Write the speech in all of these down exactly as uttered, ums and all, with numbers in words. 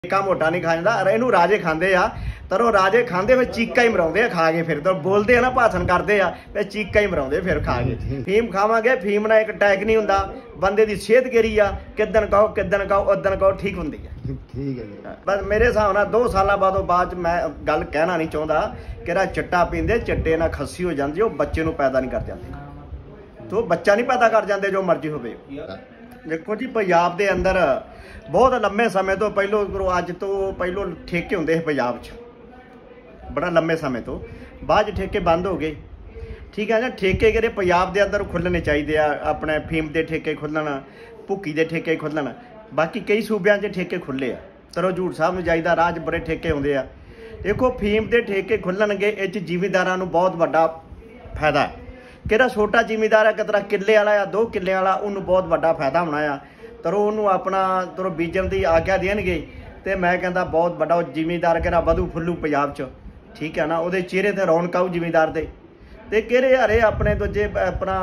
निक्का मोटा नहीं खा जाता। इनू राजे खाते आ तर राजे खाते फिर चीका ही मराउंदे खा के, फिर तो बोलते हैं ना भाषण करते आ फिर चीका ही मराउंदे फिर खा के। फीम खावे फीम ना एक अटैक नहीं होंदा, बंदे की सेहत गिरी आ, किदन कहो किदन कहो उदन कहो ठीक होंदी है। ठीक है बस मेरे हिसाब नाल दो साल बादों बाद मैं गल कहना नहीं चाहता कि चिट्टा पींदे चिट्टे ना खस्सी हो जाती, बच्चे नूं पैदा नहीं कर जाते, तो बच्चा नहीं पैदा कर जाते जो मर्जी होवे। देखो जी पंजाब के अंदर बहुत लंबे समय तो पहलों अज तो पहलों ठेके होंदे सी पंजाब च, बड़ा लंबे समय तो बाद ठेके बंद हो गए। ठीक है ना, ठेके किहड़े पंजाब के अंदर खुलने चाहिए, अपने फीम के ठेके खुलन, भुक्की के ठेके खुलन, बाकी कई सूबे च ठेके खुले आ। तरो हजूर साहब नूं जाईदा, राज बड़े ठेके आउंदे आ। देखो फीम के ठेके खुलणगे, इह जिमीदारां नूं बहुत वड्डा फायदा है। किहड़ा छोटा जिमीदार है, कितना किले वाला या दो किले वाला, उन्होंने बहुत वड्डा फायदा होना आ। तरो उन्होंने अपना तरो बीजन की आग्या देणगे तो मैं कहता बहुत बड़ा जिमीदार किहड़ा वधू फुल्लू पंजाब च। ठीक है ना, वो चेहरे ते रौनक आऊ जिमीदार दे ते किहड़े हरे अपने दूजे अपना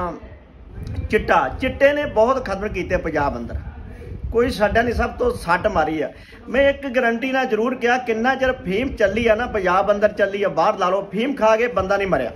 चिट्टा चिट्टे ने बहुत खत्म किए पंजाब अंदर, कोई साडा नहीं, सब तो सट मारी है। मैं एक गारंटी ना जरूर कहा किन्ना चਿਰ फीम चली है ना पंजाब अंदर चली है, बाहर ला लो फीम खा के बंदा नहीं मरिया,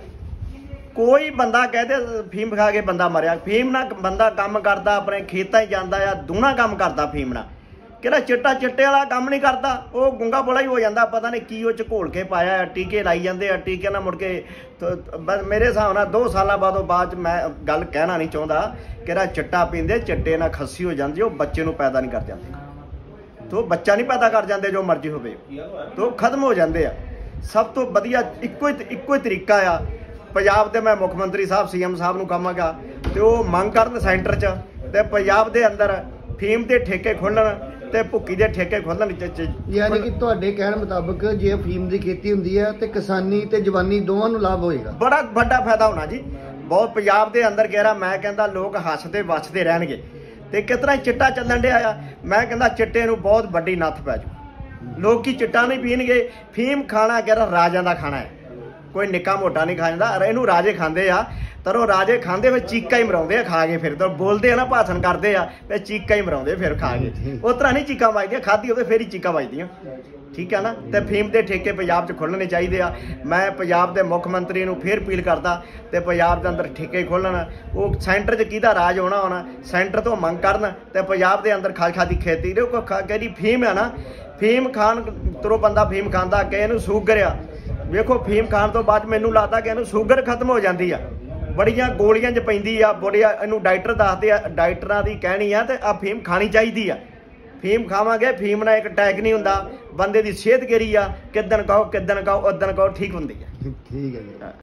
कोई बंदा कहते फीम खा के बंदा मरिया। फीम ना बंदा काम करता, अपने खेतों ही जाता है, दूना काम करता फीम ना, कि चिट्टा चिट्टे वाला काम नहीं करता, वो गुंगा बोला ही हो जाता, पता नहीं की वो घोल के पाया, टीके लाई जाते हैं, टीके ना मुड़ के तो बस मेरे हिसाब नाल दो साल बादों बाद मैं गल कहना नहीं चाहता कि चिट्टा पींदे चिट्टे ना खस्सी हो जाती, बच्चे नूं पैदा नहीं कर जाते, तो बच्चा नहीं पैदा कर जाते जो मर्जी होवे, तो खत्म हो जाते हैं। सब तो वधिया इक्को ही इक्को ही तरीका आ पंजाब दे, मैं मुख मंत्री साहब सी एम साहब नूं कहांगा ते वो मंग करन सेंटर च ते पंजाब दे अंदर फीम के ठेके खोलन ते भुक्की दे ठेके खोलन। यानी कि तुहाडे कहण मुताबक जे फीम की खेती हुंदी है ते किसानी ते जवानी दोवां नूं लाभ होएगा, बड़ा बड़ा फायदा होना जी। बहुत पंजाब के अंदर कह रहा, मैं कहता लोग हसते वसते रहणगे ते कितना चिट्टा चलन दिया, मैं कहता चिट्टे नूं बहुत वड्डी नत्थ पै जू। लोग की चिट्टा नहीं पीणगे, फीम खाना कह रहा राजां दा खाना है, कोई निक्का मोटा नहीं खा जाता। इनू राजे खाते आ तर वो राजे खाते फिर चीका ही मराउंदे खा के, फिर तो बोलते हैं ना भाषण करते आ फिर चीका ही मराउंदे फिर खा के, उस तरह नहीं चीका वजदियां, खाधी होवे फिर ही चीका वजदियां। ठीक है ना, तो फीम के ठेके पंजाब च खुलने चाहिए आ। मैं पंजाब के मुख मंत्री नूं फिर अपील करता तो पंजाब के अंदर ठेके खोलन, वो सेंटर च किहदा राज होना होना, सेंटर तो मंग करन तो पंजाब के अंदर खाद खादी खेती कहड़ी फीम है ना, फीम खान तरो बंदा फीम खांदा कि इहनूं शूगर आ, वेखो फीम खाण तो बाद मैनू लगता कि इहनूं शूगर खत्म हो जाती है, बड़ियां गोलियां च पैंदी आ, बड़िया इहनूं डॉक्टर दसदे आ, डॉक्टरां दी कहनी आ ते आ फीम खानी चाहिए आ। फीम खावांगे फीम ना एक अटैक नहीं होंदा, बंदे की सेहत गिरी आ, किदन कहो किदन कहो उदन कहो ठीक होंदी है। ठीक है।